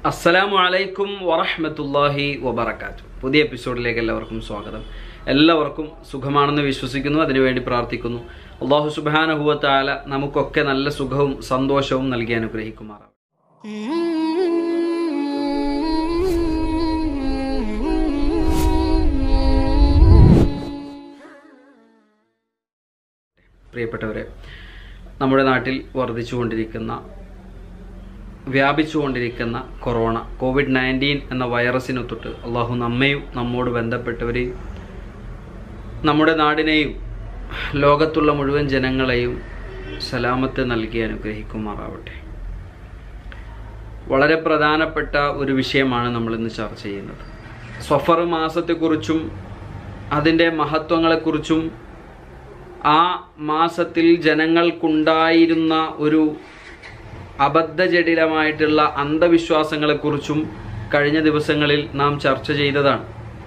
അസ്സലാമു അലൈക്കും വറഹ്മത്തുള്ളാഹി വബറകാതുഹു. പുതിയ എപ്പിസോഡിലേക്ക് എല്ലാവർക്കും സ്വാഗതം. എല്ലാവർക്കും സുഖമാണെന്ന് വിശ്വസിക്കുന്നു, അതിനുവേണ്ടി പ്രാർത്ഥിക്കുന്നു. അല്ലാഹു സുബ്ഹാനഹു വ തആല നമുക്കൊക്കെ നല്ല സുഖവും സന്തോഷവും നൽകി അനുഗ്രഹിക്കുമാറാവട്ടെ. പ്രിയപ്പെട്ടവരെ, നമ്മുടെ നാട്ടിൽ വ്യാപിച്ചുകൊണ്ടിരിക്കുന്ന കൊറോണ COVID-19 എന്ന വൈറസിനെ തൊട്ട് അള്ളാഹു നമ്മയും നമ്മോട് ബന്ധപ്പെട്ടവരെയും നമ്മുടെ നാടിനെയും ലോകത്തുള്ള മുഴുവൻ ജനങ്ങളെയും സലാമത്ത് നൽകി അനുഗ്രഹിക്കുമാറാവട്ടെ. വളരെ പ്രധാനപ്പെട്ട ഒരു വിഷയമാണ് നമ്മളിന്ന് ചർച്ച ചെയ്യുന്നത്. സഫർ മാസത്തെക്കുറിച്ചും അതിൻ്റെ മഹത്വങ്ങളെക്കുറിച്ചും ആ മാസത്തിൽ ജനങ്ങൾക്കുണ്ടായിരുന്ന ഒരു അബദ്ധജടിലമായിട്ടുള്ള അന്ധവിശ്വാസങ്ങളെക്കുറിച്ചും കഴിഞ്ഞ ദിവസങ്ങളിൽ നാം ചർച്ച ചെയ്തതാണ്.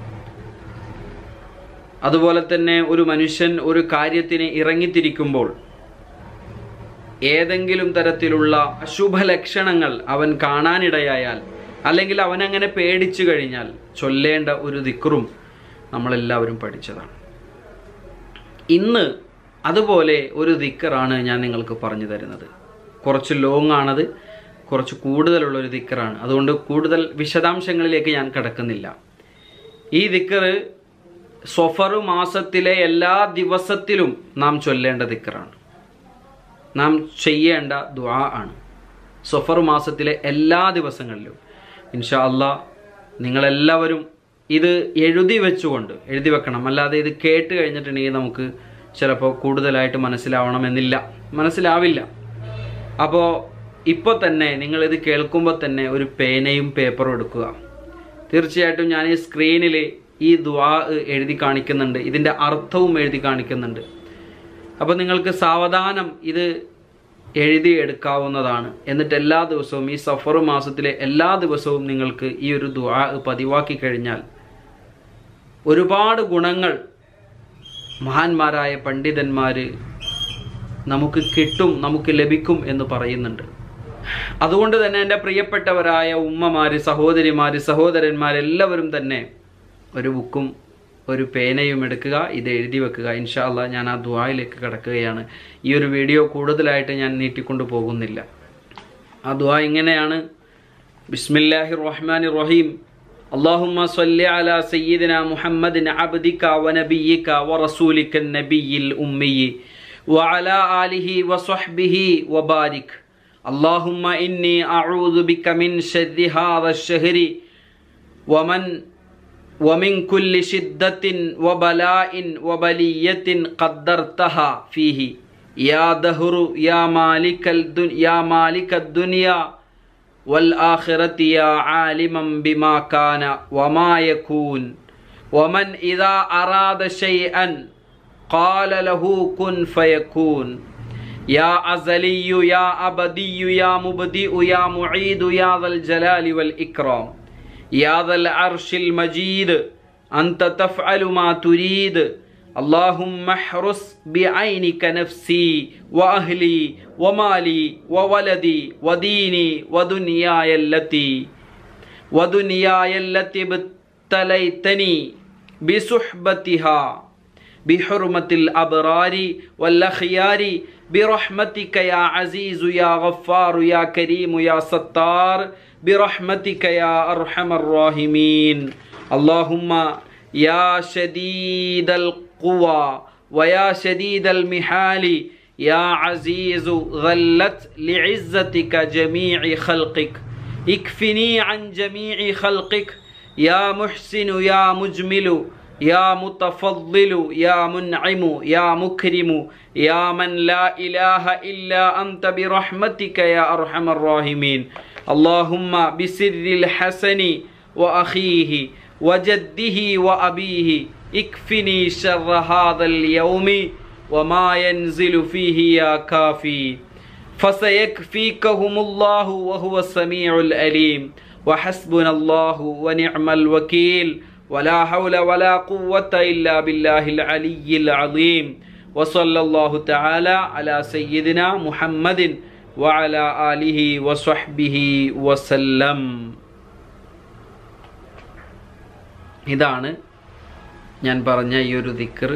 അതുപോലെ തന്നെ ഒരു മനുഷ്യൻ ഒരു കാര്യത്തിന് ഇറങ്ങിത്തിരിക്കുമ്പോൾ ഏതെങ്കിലും തരത്തിലുള്ള അശുഭലക്ഷണങ്ങൾ അവൻ കാണാനിടയായാൽ, അല്ലെങ്കിൽ അവനങ്ങനെ പേടിച്ചു കഴിഞ്ഞാൽ ചൊല്ലേണ്ട ഒരു ദിക്റും നമ്മളെല്ലാവരും പഠിച്ചതാണ്. ഇന്ന് അതുപോലെ ഒരു ദിക്റാണ് ഞാൻ നിങ്ങൾക്ക് പറഞ്ഞു തരുന്നത്. കുറച്ച് ലോങ് ആണത്, കുറച്ച് കൂടുതലുള്ളൊരു ദിക്റാണ്. അതുകൊണ്ട് കൂടുതൽ വിശദാംശങ്ങളിലേക്ക് ഞാൻ കടക്കുന്നില്ല. ഈ ദിക്ർ സഫർ മാസത്തിലെ എല്ലാ ദിവസത്തിലും നാം ചൊല്ലേണ്ട ദിക്റാണ്, നാം ചെയ്യേണ്ട ദുആ ആണ്. സഫർ മാസത്തിലെ എല്ലാ ദിവസങ്ങളിലും ഇൻഷാ അല്ലാഹ് നിങ്ങളെല്ലാവരും ഇത് എഴുതി വെക്കണം. അല്ലാതെ ഇത് കേട്ട് കഴിഞ്ഞിട്ടുണ്ടെങ്കിൽ നമുക്ക് ചിലപ്പോൾ കൂടുതലായിട്ട് മനസ്സിലാവില്ല. അപ്പോൾ ഇപ്പോൾ തന്നെ നിങ്ങളിത് കേൾക്കുമ്പോൾ തന്നെ ഒരു പേനയും പേപ്പറും എടുക്കുക. തീർച്ചയായിട്ടും ഞാൻ ഈ സ്ക്രീനിൽ ഈ ദുആ എഴുതി കാണിക്കുന്നുണ്ട്, ഇതിൻ്റെ അർത്ഥവും എഴുതി കാണിക്കുന്നുണ്ട്. അപ്പോൾ നിങ്ങൾക്ക് സാവധാനം ഇത് എഴുതി എടുക്കാവുന്നതാണ്. എന്നിട്ട് എല്ലാ ദിവസവും ഈ സഫർ മാസത്തിലെ എല്ലാ ദിവസവും നിങ്ങൾക്ക് ഈ ഒരു ദുആ പതിവാക്കി കഴിഞ്ഞാൽ ഒരുപാട് ഗുണങ്ങൾ മഹാന്മാരായ പണ്ഡിതന്മാർ നമുക്ക് ലഭിക്കും എന്ന് പറയുന്നുണ്ട്. അതുകൊണ്ട് തന്നെ എൻ്റെ പ്രിയപ്പെട്ടവരായ ഉമ്മമാര്, സഹോദരന്മാരെല്ലാവരും തന്നെ ഒരു ബുക്കും ഒരു പേനയും എടുക്കുക, ഇത് എഴുതി വെക്കുക. ഇൻഷാ അല്ലാഹ് ഞാൻ ആ ദുആയിലേക്ക് കടക്കുകയാണ്. ഈ ഒരു വീഡിയോ കൂടുതലായിട്ട് ഞാൻ നീട്ടിക്കൊണ്ടു പോകുന്നില്ല. ആ ദുആ ഇങ്ങനെയാണ്: ബിസ്മില്ലാഹിർ റഹ്മാനിർ റഹീം. اللهم صل على سيدنا محمد عبدك ونبيك ورسولك النبي الأمي وعلى آله وصحبه وبارك. اللهم إني أعوذ بك من شر هذا الشهر ومن كل شدة وبلاء وبلية قدرتها فيه يا دهر يا مالك الدنيا والآخرة يا عالما بما كان وما يكون ومن إذا أراد شيئا قال له كن فيكون يا أزلي يا أبدي يا مبدئ يا معيد يا ذا الجلال والإكرام يا ذا العرش المجيد أنت تفعل ما تريد اللهم احرس بعينك نفسي وأهلي ومالي وولدي وديني ودنياي التي ابتليتني بصحبتها بحرمة الأبرار والأخيار برحمتك يا عزيز يا غفار يا كريم يا ستار برحمتك يا أرحم الراحمين. اللهم يا شديد القوى ويا شديد المحال يا عزيز ظلت لعزتك جميع خلقك اكفني عن جميع خلقك يا محسن يا مجمل يا متفضل يا منعم يا مكرم يا من لا إله إلا أنت برحمتك يا أرحم الراحمين. اللهم بسر الحسن وأخيه وجده وأبيه اكفني شر هذا اليوم وما ينزل فيه يا كافي فسيكفيكهم الله وهو السميع العليم وحسبنا الله ونعم الوكيل ولا حول ولا قوة إلا بالله العلي العظيم وصلى الله تعالى على سيدنا محمد وعلى آله وصحبه وسلم. ഇതാണ് ഞാൻ പറഞ്ഞ ഈ ഒരു ദിക്ർ.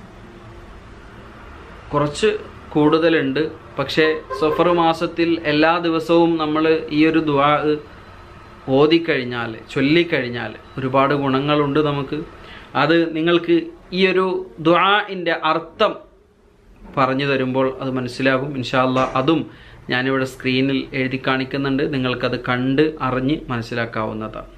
കുറച്ച് കൂടുതലുണ്ട്, പക്ഷേ സഫർ മാസത്തിൽ എല്ലാ ദിവസവും നമ്മൾ ഈ ഒരു ദുആ ഓതിക്കഴിഞ്ഞാൽ, ചൊല്ലിക്കഴിഞ്ഞാൽ ഒരുപാട് ഗുണങ്ങളുണ്ട് നമുക്ക്. അത് നിങ്ങൾക്ക് ഈ ഒരു ദുആഇൻ്റെ അർത്ഥം പറഞ്ഞു തരുമ്പോൾ അത് മനസ്സിലാകും ഇൻഷാ അല്ലാഹ്. അതും ഞാനിവിടെ സ്ക്രീനിൽ എഴുതി കാണിക്കുന്നുണ്ട്, നിങ്ങൾക്കത് കണ്ട് അറിഞ്ഞ് മനസ്സിലാക്കാവുന്നതാണ്.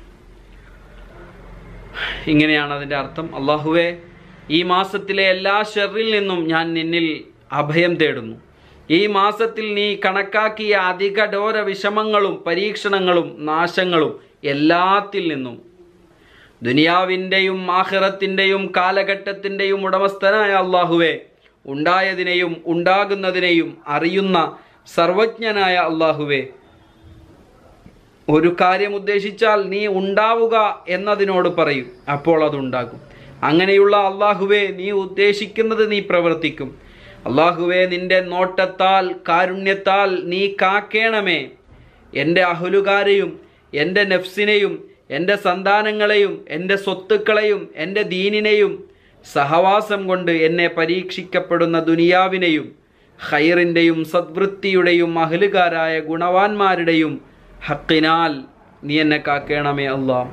ഇങ്ങനെയാണ് അതിൻ്റെ അർത്ഥം. അല്ലാഹുവേ, ഈ മാസത്തിലെ എല്ലാ ഷർറിൽ നിന്നും ഞാൻ നിന്നിൽ അഭയം തേടുന്നു. ഈ മാസത്തിൽ നീ കണക്കാക്കിയ അധികഠോര വിഷമങ്ങളും പരീക്ഷണങ്ങളും നാശങ്ങളും എല്ലാത്തിൽ നിന്നും ദുനിയാവിൻ്റെയും ആഖിറത്തിൻ്റെയും കാലഘട്ടത്തിൻ്റെയും ഉടമസ്ഥനായ അല്ലാഹുവേ, ഉണ്ടായതിനെയും ഉണ്ടാകുന്നതിനെയും അറിയുന്ന സർവജ്ഞനായ അല്ലാഹുവേ, ഒരു കാര്യം ഉദ്ദേശിച്ചാൽ നീ ഉണ്ടാവുക എന്നതിനോട് പറയും, അപ്പോൾ അതുണ്ടാകും. അങ്ങനെയുള്ള അല്ലാഹുവേ, നീ ഉദ്ദേശിക്കുന്നത് നീ പ്രവർത്തിക്കും. അല്ലാഹുവേ, നിന്റെ നോട്ടത്താൽ കാരുണ്യത്താൽ നീ കാക്കേണമേ എൻ്റെ അഹ്ലുകാരെയും എൻ്റെ നഫ്സിനെയും എൻ്റെ സന്താനങ്ങളെയും എൻ്റെ സ്വത്തുക്കളെയും എൻ്റെ ദീനിനെയും സഹവാസം കൊണ്ട് എന്നെ പരീക്ഷിക്കപ്പെടുന്ന ദുനിയാവിനെയും ഖൈറിൻ്റെയും സദ്വൃത്തിയുടെയും അഹ്ലുകാരായ ഗുണവാന്മാരുടെയും ഹക്കിനാൽ നീ എന്നെ കാക്കേണമേ അല്ലാഹ്.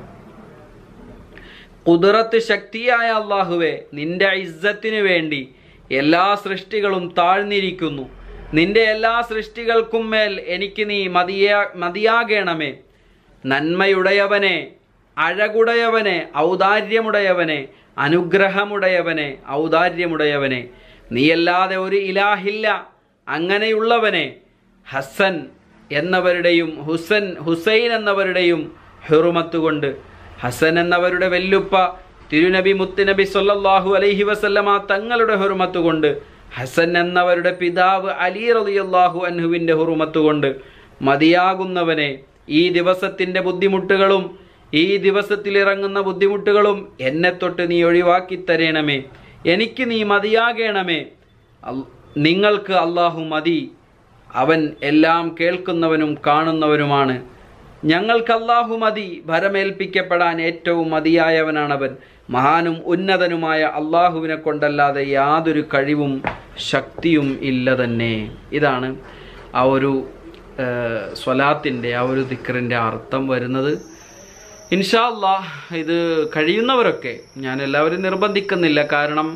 ഖുദ്റത്ത് ശക്തിയായ അല്ലാഹുവേ, നിന്റെ ഇസ്സത്തിന് വേണ്ടി എല്ലാ സൃഷ്ടികളും താഴ്ന്നിരിക്കുന്നു. നിന്റെ എല്ലാ സൃഷ്ടികൾക്കും മേൽ എനിക്ക് നീ മതിയാകേണമേ. നന്മയുടയവനെ, അഴകുടയവനെ, ഔദാര്യമുടയവനെ, അനുഗ്രഹമുടയവനെ, ഔദാര്യമുടയവനെ, നീയല്ലാതെ ഒരു ഇലാഹില്ല. അങ്ങനെയുള്ളവനെ ഹസൻ എന്നവരുടെയും ഹുസൈൻ എന്നവരുടെയും ഹുറുമത്ത് കൊണ്ട്, ഹസൻ എന്നവരുടെ വെല്ലുപ്പ തിരുനബി മുത്തുനബി സല്ലല്ലാഹു അലൈഹി വസല്ലമ തങ്ങളുടെ ഹുറുമത്ത് കൊണ്ട്, ഹസൻ എന്നവരുടെ പിതാവ് അലി റളിയല്ലാഹു അൻഹുവിൻ്റെ ഹുറുമത്ത് കൊണ്ട് മതിയാകുന്നവനെ, ഈ ദിവസത്തിൻ്റെ ബുദ്ധിമുട്ടുകളും ഈ ദിവസത്തിൽ ഇറങ്ങുന്ന ബുദ്ധിമുട്ടുകളും എന്നെ തൊട്ട് നീ ഒഴിവാക്കി തരണമേ. എനിക്ക് നീ മതിയാകണമേ. നിങ്ങൾക്ക് അല്ലാഹു മതി. അവൻ എല്ലാം കേൾക്കുന്നവനും കാണുന്നവനുമാണ്. ഞങ്ങൾക്ക് അല്ലാഹു മതി. ഭരമേൽപ്പിക്കപ്പെടാൻ ഏറ്റവും മതിയായവനാണവൻ. മഹാനും ഉന്നതനുമായ അല്ലാഹുവിനെ കൊണ്ടല്ലാതെ യാതൊരു കഴിവും ശക്തിയും ഇല്ല തന്നെ. ഇതാണ് ആ ഒരു സ്വലാത്തിൻ്റെ, ആ ഒരു ദിക്റിൻ്റെ അർത്ഥം വരുന്നത്. ഇൻഷാ അല്ലാഹ് ഇത് കഴിയുന്നവരൊക്കെ, ഞാൻ എല്ലാവരും നിർബന്ധിക്കുന്നില്ല, കാരണം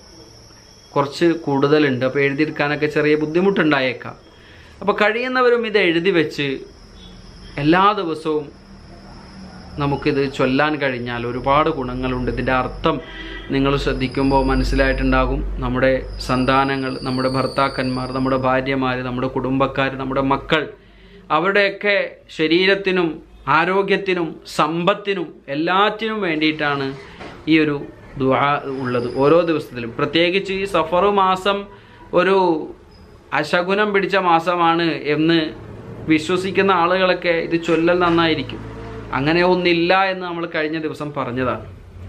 കുറച്ച് കൂടുതലുണ്ട്, അപ്പോൾ എഴുതിയെടുക്കാനൊക്കെ ചെറിയ ബുദ്ധിമുട്ടുണ്ടായേക്കാം. അപ്പോൾ കഴിയുന്നവരും ഇത് എഴുതി വെച്ച് എല്ലാ ദിവസവും നമുക്കിത് ചൊല്ലാൻ കഴിഞ്ഞാൽ ഒരുപാട് ഗുണങ്ങളുണ്ട്. ഇതിൻ്റെ അർത്ഥം നിങ്ങൾ ശ്രദ്ധിക്കുമ്പോൾ മനസ്സിലായിട്ടുണ്ടാകും. നമ്മുടെ സന്താനങ്ങൾ, നമ്മുടെ ഭർത്താക്കന്മാർ, നമ്മുടെ ഭാര്യമാർ, നമ്മുടെ കുടുംബക്കാർ, നമ്മുടെ മക്കൾ, അവരുടെയൊക്കെ ശരീരത്തിനും ആരോഗ്യത്തിനും സമ്പത്തിനും എല്ലാറ്റിനും വേണ്ടിയിട്ടാണ് ഈ ഒരു ദുആ ഉള്ളത് ഓരോ ദിവസത്തിലും. പ്രത്യേകിച്ച് ഈ സഫർ മാസം ഒരു അശകുനം പിടിച്ച മാസമാണ് എന്ന് വിശ്വസിക്കുന്ന ആളുകളൊക്കെ ഇത് ചൊല്ലൽ നന്നായിരിക്കും. അങ്ങനെ ഒന്നില്ല എന്ന് നമ്മൾ കഴിഞ്ഞ ദിവസം പറഞ്ഞതാണ്.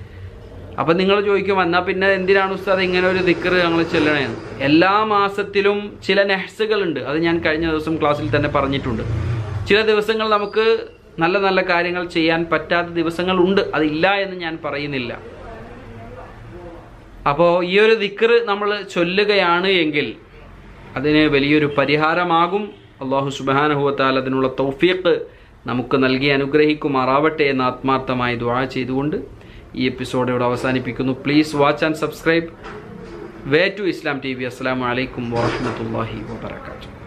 അപ്പം നിങ്ങൾ ചോദിക്കും, എന്നാൽ പിന്നെ എന്തിനാണ് ഉസ്താദ് ഇങ്ങനെ ഒരു ദിക്ർ ഞങ്ങൾ ചൊല്ലണേന്ന്? എല്ലാ മാസത്തിലും ചില നെഹ്സുകളുണ്ട്. അത് ഞാൻ കഴിഞ്ഞ ദിവസം ക്ലാസ്സിൽ തന്നെ പറഞ്ഞിട്ടുണ്ട്. ചില ദിവസങ്ങൾ നമുക്ക് നല്ല നല്ല കാര്യങ്ങൾ ചെയ്യാൻ പറ്റാത്ത ദിവസങ്ങളുണ്ട്, അതില്ല എന്ന് ഞാൻ പറയുന്നില്ല. അപ്പോൾ ഈ ഒരു ദിക്ർ നമ്മൾ ചൊല്ലുകയാണ് എങ്കിൽ അതിന് വലിയൊരു പരിഹാരമാകും. അല്ലാഹു സുബ്ഹാനഹു വ തആല അതിനുള്ള തൗഫീഖ് നമുക്ക് നൽകി അനുഗ്രഹിക്കുമാറാവട്ടെ എന്ന് ആത്മാർത്ഥമായി ദുആ ചെയ്തുകൊണ്ട് ഈ എപ്പിസോഡ് ഇവിടെ അവസാനിപ്പിക്കുന്നു. Please watch and subscribe way to Islam TV. അസ്സലാമു അലൈക്കും വറഹ്മത്തുള്ളാഹി വബറകാതുഹു.